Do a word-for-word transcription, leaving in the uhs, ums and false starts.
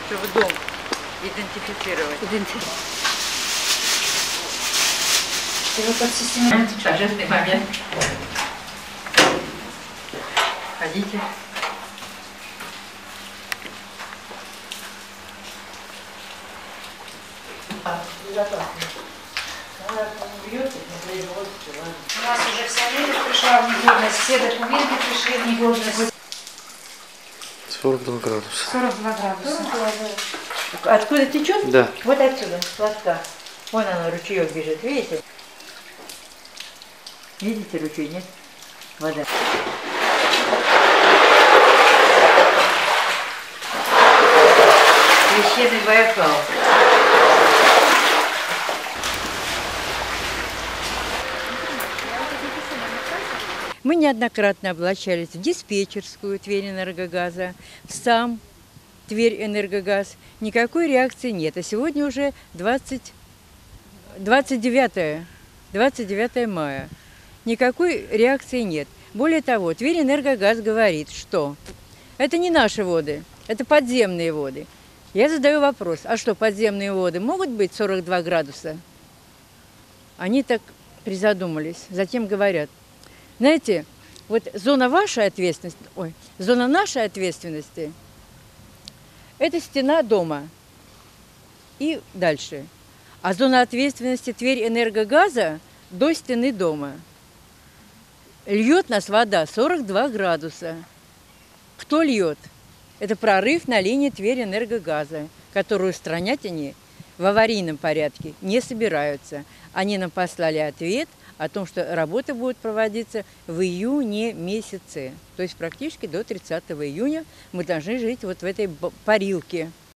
чтобы дом идентифицировать. Идентифицировать. И вот под системой... Торжественный момент. Ходите. У нас уже вся мебель пришла в негодность, все документы пришли в негодность. сорок два градуса. сорок два градуса. Откуда течет? Да. Вот отсюда, с платка. Вон оно, ручеек бежит, видите? Видите ручей, нет? Вода. Священный Байкал. Мы неоднократно обращались в диспетчерскую Тверь-Энергогаза, в сам Тверь-Энергогаз. Никакой реакции нет. А сегодня уже двадцать, двадцать девятое, двадцать девятое мая. Никакой реакции нет. Более того, Тверь-Энергогаз говорит, что это не наши воды, это подземные воды. Я задаю вопрос, а что, подземные воды могут быть сорок два градуса? Они так призадумались, затем говорят, знаете, вот зона вашей ответственности, ой, зона нашей ответственности – это стена дома и дальше. А зона ответственности Тверь-Энергогаза до стены дома. Льет нас вода сорок два градуса. Кто льет? Это прорыв на линии Тверь-Энергогаза, которую устранять они в аварийном порядке не собираются. Они нам послали ответ о том, что работы будут проводиться в июне месяце. То есть практически до тридцатого июня мы должны жить вот в этой парилке.